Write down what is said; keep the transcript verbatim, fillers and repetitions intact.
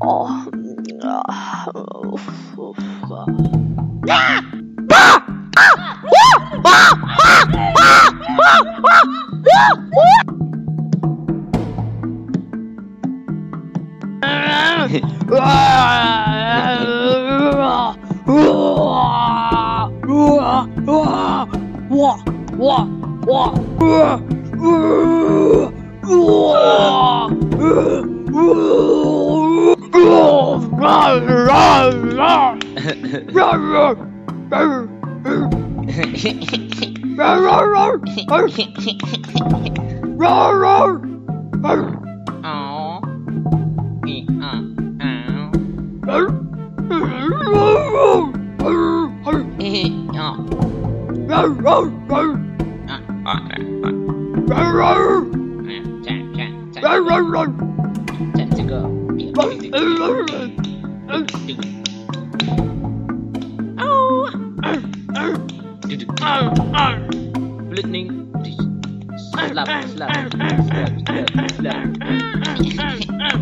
哦，啊， 啊！哇哇哇！在这个Lightning, slap, slap, slap, slap, slap.